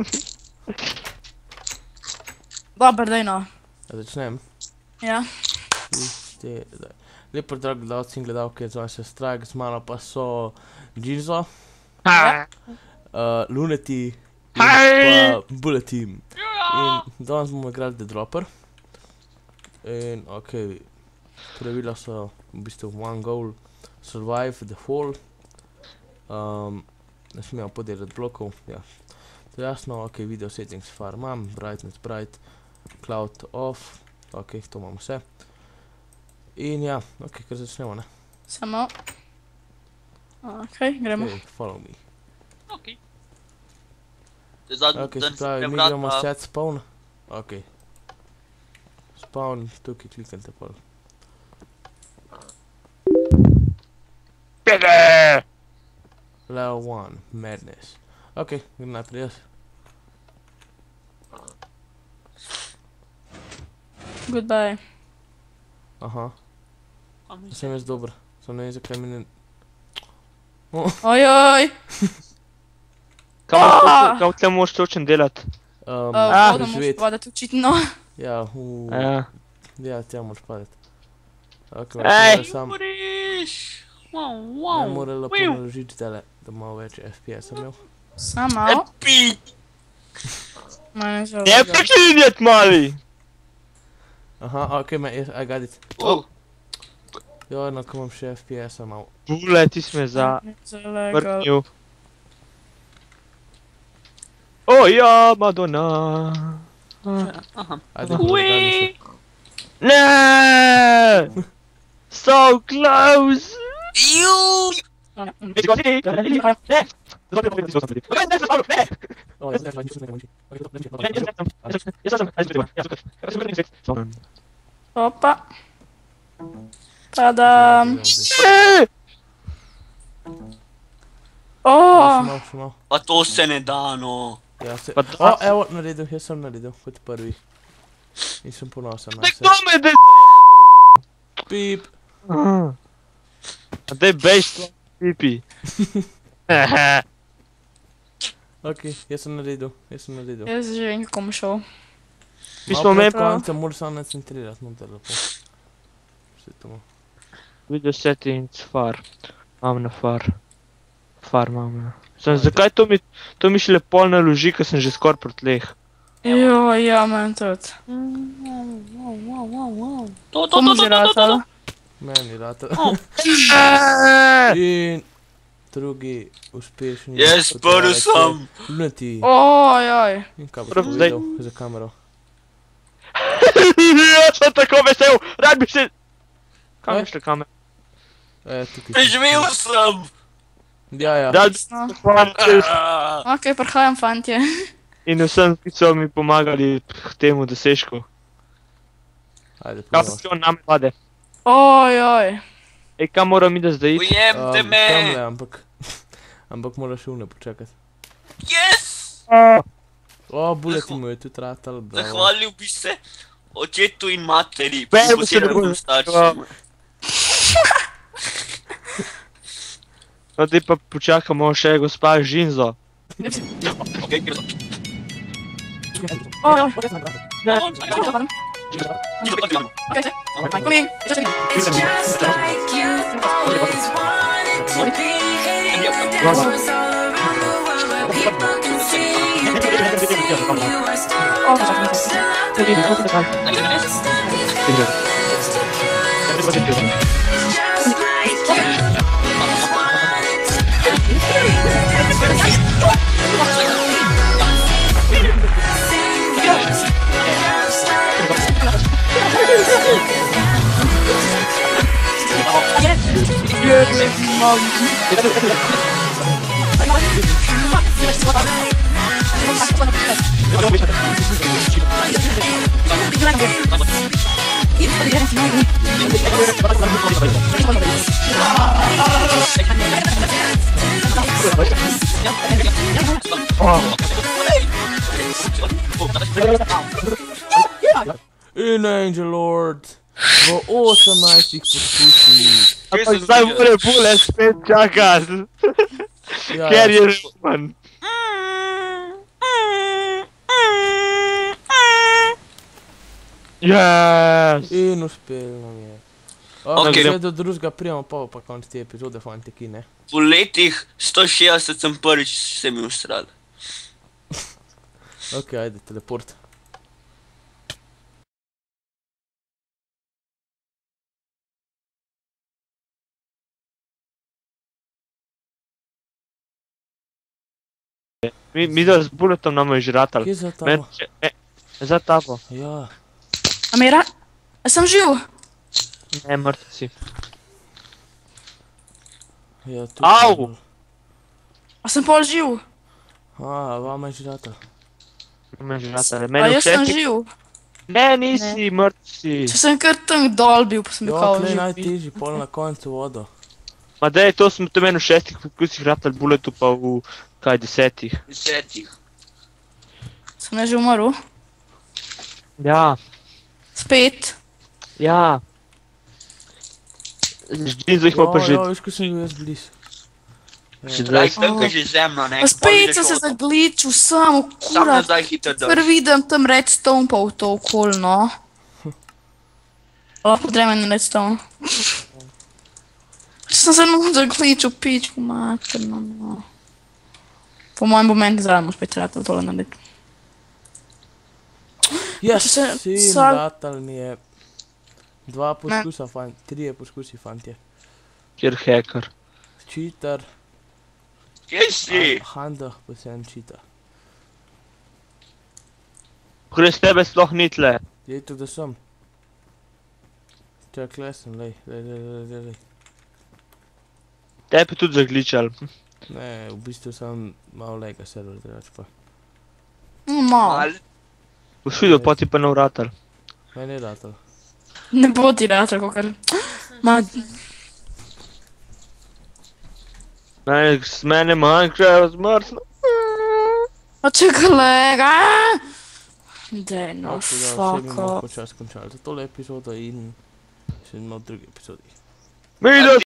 Dober, daj no. Začnem. Ja. Lepo drag gledalci in gledalke, zove se Strike, z mano pa so Ginzo, Luneti in pa Bullet Team. In danes bomo igrali The Dropper. In okej, pravila so v bistvu one goal, survive the fall. Ne smemo podelati blokov, ja. To je jasno, okej, video settings far imam, brightness bright, cloud off, okej, to imamo vse. In ja, okej, kar začnemo, ne? Samo. Okej, gremo. Okej, follow me. Okej. Okej, se pravi, mi gremo set spawn. Okej. Spawn, tukaj kliknite pol. Level 1, madness. Okej, grem najprej jaz. Goodbye. Aha, sem jaz dober. Sem ne vem, zakaj mi ne... Ojoj! Kaj tle moraš točno delati? Voda moraš padati očitno. Ja, ja, tja moraš padati. Okej, Ej! sam Moriš! ne more lepo naložiti tele, da malo več FPS-a imel. Samo. Epic! Mene zelo. Ne preklinjati, mali! Aha, okej, I got it. Oh, Joj, no, ko imam še FPS-a malo. Bule, ti si me zavrnil. O ja, Madonna! aha. Ajde, Ui! Ne! So close! Ju! Opa. Padam. Še malo. Pa to se ne da, no. Ja, se... Pa O, evo, naredil, jaz sem naredil, kot prvi. In sem ponosen na se. Kdo me de... Pip. A daj bejš to, pipi. Okej, jaz sem naredil. Jaz že vem, kako bom šel. Mi smo Malo me... pred koncem moraš samo nacentrirati, no, da je lepo. Vse to. Video settings, far. Mam na far. Far mam na. Zakaj to mi šele pol naloži, ko sem že skoraj pri tleh? Joj, ja, meni tudi. Komu že ratalo? Meni rata. In drugi uspešni. Jaz prvi sem. Luneti. Ojoj. In kaj boš Prav zdaj. povedal za kamero? Jaz sem tako vesel, rad bi se... Kam je šle kamer? Tukaj. Preživel sem. Ja. Rad bi se spomnil. Okej, prihajam, fantje. In vsem, ki so mi pomagali k temu dosežku. Ajde, Kaj pa pomaga. se on name pade? Ojoj. Ej, kam moram iti zdaj iti? Ujemte me. Tamle, ampak moraš une počakati. Yes! O, Buleti mu je tudi ratal, bravo. Zahvalil bi se očetu in materi. Beremo se, da posebno bo- staršem. No, zdaj pa počakamo še gospa Žinzo. Okej, gremo. Ojoj. Coming. It's just like you always wanted to be. There's all over where people can see. Dancing, you are still just like you always wanted to be. In Angel Lord. V 18 poskusih. Ampak zdaj mora Bule spet čakati. Ja, Ker je Roman. Yes! In uspel nam je. Okej. Ok, vse do drugega prijemo pa konc te epizode, fanti, ki ne. Po letih 160 sem prvič se mi ustral. Ok, ajde, teleport. Mi da z bulletom nam je žratal. Kje za Meni tamo? za tabo. Ja, A mi je A sem živ? Ne, mrtv si. ja, tu. Au! A sem pol živ? Vama je žrata. Me je žratal. A Meni jaz sem všeč. živ? Ne, nisi, mrtv si. Če sem kar tam dol bil, pa sem bil Jo, kao tle živ. najtežji, pol na koncu vodo. Ma dej, to smo to meni v 6 poskusih ratal bulletu pa v kaj 10. 10. Sem ne že umrl? Ja, Spet? ja. Žinzo jih pa pa že. Ja, veš, ko sem bil jaz blizu. Že Zdaj 20. sem že zemlja, ne? Pa spet sem se zagličil, sam Sam kurat. nazaj hitro Kar dol. vidim tam redstone pa v to okol, no. Lahko dreme na redstone. Če sem se mu zagličil, pičku materno, no. Po mojem bo meni zdaj mu spet ratal tole narediti. Yes, Če se- sin, sal- ratal mi je. 2 poskusa, 3 poskusi, fantje. Kjer hacker. Cheater, Kje si? 100% cheater. Kjer s tebe sploh ni tle. Je to, da sem. Čak, kle sem, lej. Tepe tudi zagličal. Ne, v bistvu sem malo lega server, drugač pa. No, malo. Mal. Boš videl, pa ti pa nov ratal. Meni je ratal. Ne bo ti ratal, kakor... Ma... Mene Minecraft zmrzno. A če kolega! Dej, no, Tako da vse bi fuck bomo off. počas končali za tole epizodo in še v drugi epizodi. Mi